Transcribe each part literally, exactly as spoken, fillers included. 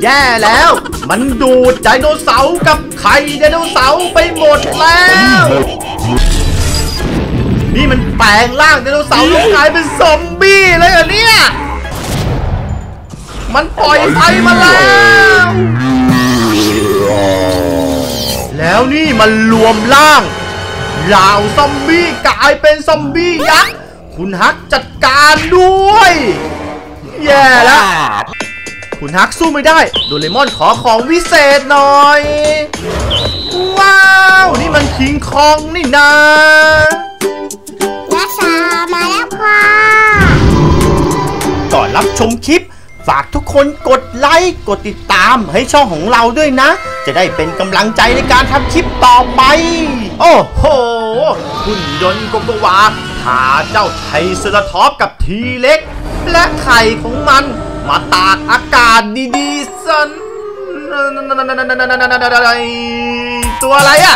แย่แล้วมันดูดไดโนเสาร์กับไข่ไดโนเสาร์ไปหมดแล้วนี่มันแปลงร่างไดโนเสาร์แล้วกลายเป็นซอมบี้เลยเหรอเนี่ยมันปล่อยไฟมาแล้วแล้วนี่มันรวมร่างเหล่าซอมบี้กลายเป็นซอมบี้ยักษ์คุณฮักจัดการด้วยแย่แล้วคุณฮักสู้ไม่ได้โดเรมอนขอของวิเศษหน่อยว้าวนี่มันคิงคองนี่นะรักษามาแล้วค่ะก่อนรับชมคลิปฝากทุกคนกดไลค์กดติดตามให้ช่องของเราด้วยนะจะได้เป็นกำลังใจในการทำคลิปต่อไปโอ้โหหุ่นยนต์โกโกวาพาเจ้าไทรเซราทอปส์กับทีเล็กและไข่ของมันมาตากอากาศดีๆสันตัวอะไรอะ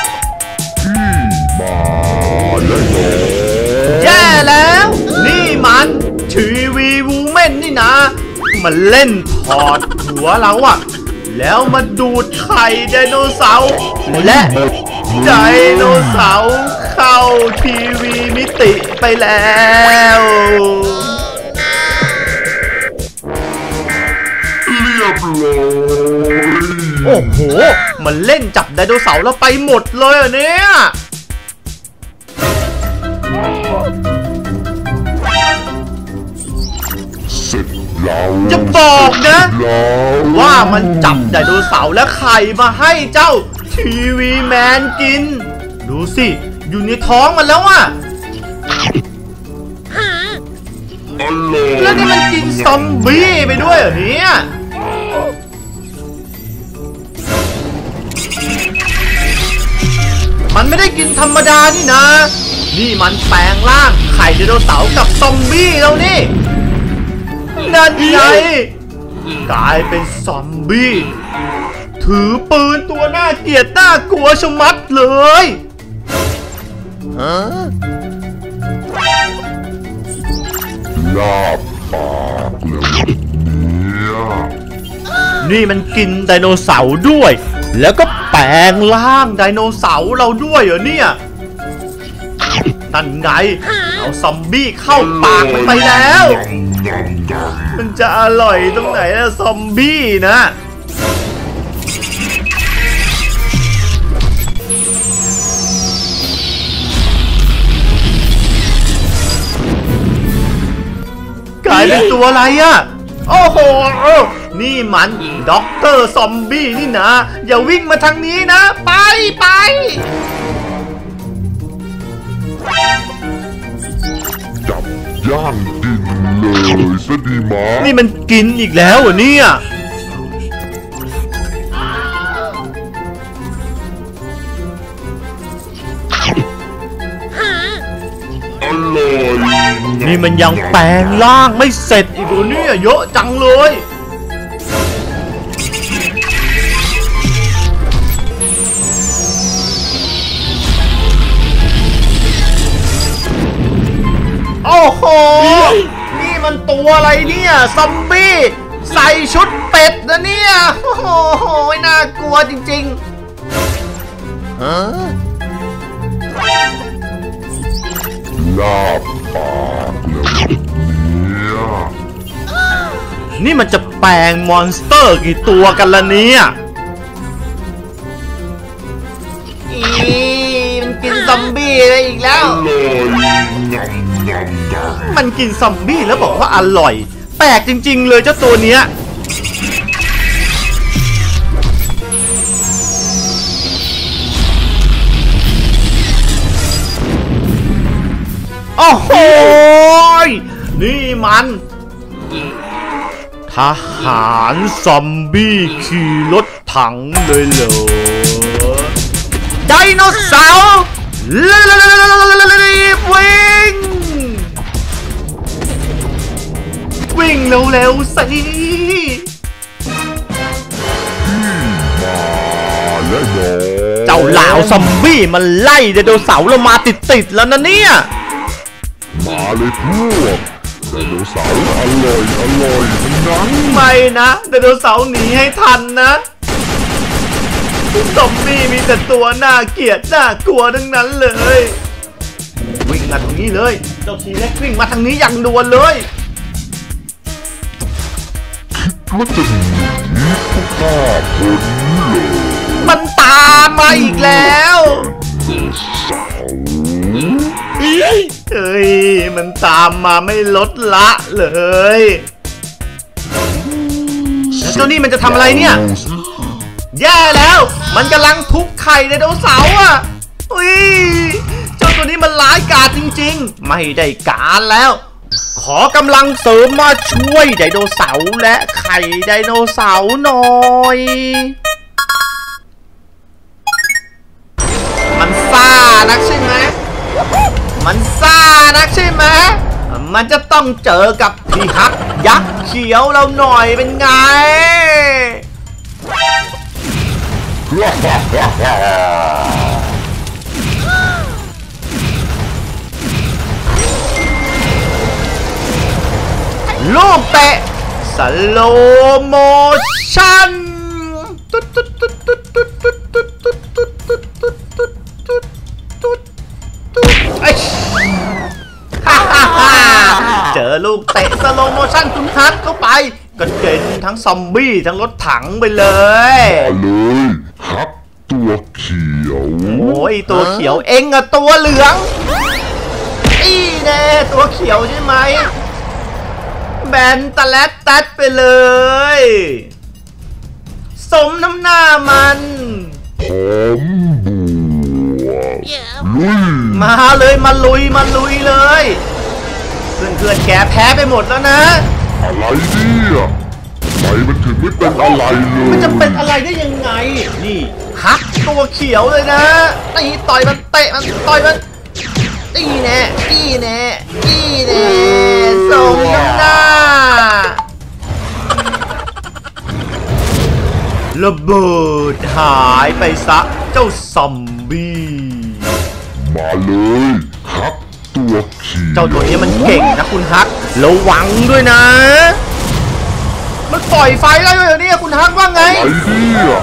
แย่แล้วนี่มันทีวีวูแมนนี่นะมันเล่นถอดหัวเราอะแล้วมาดูดไข่ไดโนเสาร์และไดโนเสาร์เข้าทีวีมิติไปแล้วเรียบร้อยโอ้โหมันเล่นจับไดโนเสาร์แล้วไปหมดเลยอ่ะเนี่ยจะบอกนะว่ามันจับไดโนเสาร์และไข่มาให้เจ้าทีวีแมนกินดูสิอยู่ในท้องมันแล้วอ่ะแล้วนี่มันกินซอมบี้ไปด้วยเหรอเนี่ยมันไม่ได้กินธรรมดานี่นะนี่มันแปลงร่างไข่ไดโนเสาร์กับซอมบี้แล้วนี่นั่นไงกลายเป็นซอมบี้ถือปืนตัวน่าเกลียดน่ากลัวชะมัดเลยฮะลาบปากเลยนี่มันกินไดโนเสาร์ด้วยแล้วก็แปลงร่างไดโนเสาร์เราด้วยเหรอเนี่ยนั่นไงเอาซอมบี้เข้าปากมันไปแล้วมันจะอร่อยตรงไหนล่ะซอมบี้นะกลายเป็นตัวอะไรอ่ะโอ้โหนี่มันด็อกเตอร์ซอมบี้นี่นะอย่าวิ่งมาทางนี้นะไปไปจับย่างกินเลยซะดีมั้ยนี่มันกินอีกแล้วเหรอเนี่ยนี่มันยังแปลงร่างไม่เสร็จอีกเหรอเนี่ยเยอะจังเลยโอ้โหนี่มันตัวอะไรเนี่ยซอมบี้ใส่ชุดเป็ดนะเนี่ยโอ้โหน่ากลัวจริงๆฮะลาบปากเลยเนี่ยนี่มันจะแปลงมอนสเตอร์กี่ตัวกันล่ะเนี่ยอีมันกินซอมบี้อะไรอีกแล้วมันกินซอมบี้แล้วบอกว่าอร่อยแปลกจริงๆเลยเจ้าตัวเนี้ยโอ้โหนี่มันทหารซอมบี้ขี่รถถังเลยเหรอไดโนเสาร์รีบวิ่งวิ่งเร็วๆสิเจ้าเหล่าซอมบี้มันไล่ไดโนเสาร์เรามาติดๆแล้วนะเนี่ยมาเลยพวกไดโนเสาร์อร่อยอร่อยทั้งนั้นไม่นะไดโนเสาร์หนีให้ทันนะซอมบี้มีแต่ตัวน่าเกลียดน่ากลัวทั้งนั้นเลยวิ่งมาตรงนี้เลยเจ้าทีเล็กวิ่งมาทางนี้อย่างด่วนเลยมันจะหนีผู้ฆ่าคนเลยมันตามมาอีกแล้วเฮ้ยมันตามมาไม่ลดละเลยแล้วเจ้านี่มันจะทำอะไรเนี่ยแย่แล้วมันกำลังทุบไข่ไดโนเสาร์อ่ะอุ้ยเจ้าตัวนี้มันร้ายกาจจริงๆไม่ได้การแล้วขอกำลังเสริมมาช่วยไดโนเสาร์และไข่ไดโนเสาร์หน่อยมันซ่านักใช่ไหมมันซ่านักใช่ไหมมันจะต้องเจอกับพี่ฮักยักษ์เขียวเราหน่อยเป็นไงลูกเตะสโลโมชั่นตุ๊ดตุ๊ดตุ๊ดตุ๊ดตุ๊ดตุ๊ดตุ๊ดตุ๊ดตุ๊ดตุ๊ดตุ๊ดตุ๊ดตุ๊ดตุ๊ดตุ๊ดไอ้ฮ่าฮ่าฮ่าเจอลูกเตะสโลโมชั่นคุณฮัทเข้าไปกระเด็นทั้งซอมบี้ทั้งรถถังไปเลยมาเลยฮักตัวเขียวโอ้ยตัวเขียวเอ็งอะตัวเหลืองอีแน่ตัวเขียวใช่ไหมแบนตะแลดตัดไปเลยสมน้ำหน้ามันผมบวกลุยมาเลยมาลุยมาลุยเลยเพื่อนเพื่อนแกแพ้ไปหมดแล้วนะอะไรเนี่ยทำไมมันถึงไม่เป็นอะไรเลยมันจะเป็นอะไรได้ยังไงนี่ฮักตัวเขียวเลยนะตีต่อยมันเตะมันต่อยมันตีแน่ตีแน่ตีแน่ส่งน้ำหน้าระเบิดหายไปซะเจ้าซอมบี้มาเลยฮักตัวเขียวเจ้าตัวนี้มันเก่งนะคุณฮักระวังด้วยนะมันปล่อยไฟได้ด้วยเหรอเนี่ยคุณฮักว่าไงไอ้เนี่ย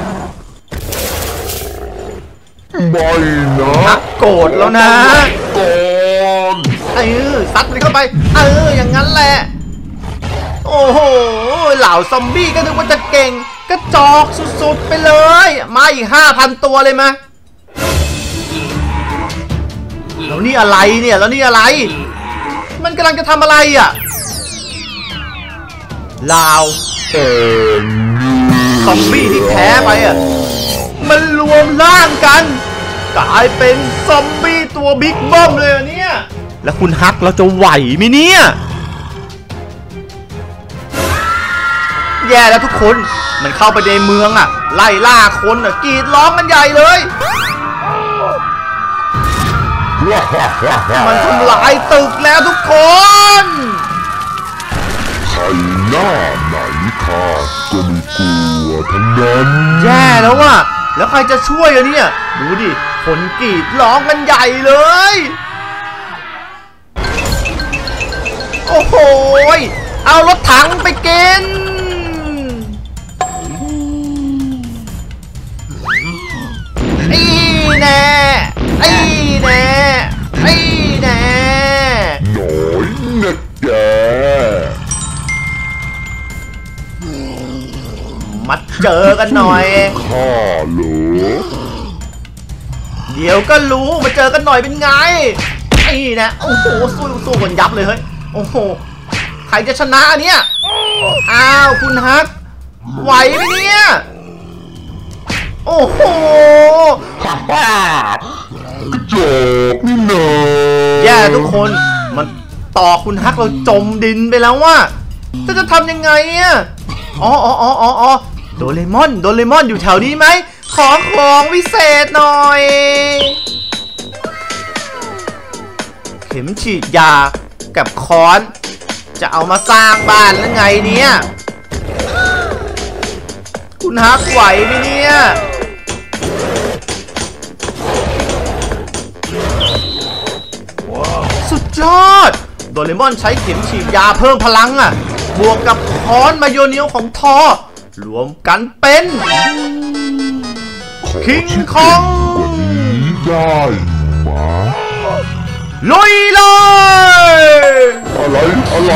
ไม่นะฮักโกรธแล้วนะก่อนเออซัดมันเข้าไปเอออย่างนั้นแหละโอ้โหเหล่าซอมบี้ก็นึกว่าจะเก่งกระจอกสุดๆไปเลยมาอีกห้าพันตัวเลยมาแล้วนี่อะไรเนี่ยแล้วนี่อะไรมันกำลังจะทำอะไรอ่ะลาวซอมบี้ที่แพ้ไปอ่ะมันรวมร่างกันกลายเป็นซอมบี้ตัวบิ๊กเบิ้มเลยเนี่ยแล้วคุณฮักเราจะไหวไหมเนี่ยแย่แล้วทุกคนมันเข้าไปในเมืองอ่ะไล่ล่าคนอ่ะกรีดร้องกันใหญ่เลยมันทำลายตึกแล้วทุกคนใครหน้าไหนข้าก็ไม่กลัวทั้งนั้นแย่แล้วว่ะแล้วใครจะช่วยอ่ะเนี่ยดูดิคนกรีดร้องกันใหญ่เลยโอ้โหเอารถถังไปกินไอ้แน่ไอ้แน่ไอ้แน่หน่อยนะแกมาเจอกันหน่อยข้าเหรอเดี๋ยวก็รู้มาเจอกันหน่อยเป็นไงไอ้นะโอ้โหสู้สู้คนยับเลยเฮ้ยโอ้โหใครจะชนะเนี่ยอ้าวคุณฮักไหวไหมเนี่ยโอ้โหฮ่าฮ่ากระจอกนี่เนอะแย่ทุกคนมันต่อคุณฮักเราจมดินไปแล้วว่าจะจะทำยังไงอ่ะอ๋ออ๋ออ๋ออ๋อโดเรมอนโดเรมอนอยู่แถวนี้ไหมขอของวิเศษหน่อยเข็มฉีดยากับค้อนจะเอามาสร้างบ้านแล้วไงเนี่ยคุณฮักไหวไหมเนี่ยสุดยอดโดเรมอนใช้เข็มฉีดยาเพิ่มพลังอ่ะบวกกับค้อนมาโยเนียวของทอรวมกันเป็นคิงคองได้มาลุยเลยอะไรอะไร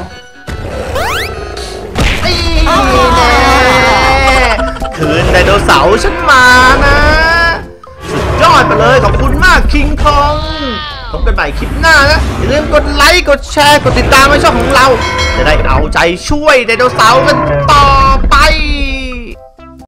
นี่แน่คืนไดโนเสาร์ฉันมานะสุดยอดไปเลยขอบคุณมากคิงคองพบกันใหม่คลิปหน้านะอย่าลืมกดไลค์กดแชร์กดติดตามในช่องของเราจะได้เอาใจช่วยไดโนเสาร์กันต่อไป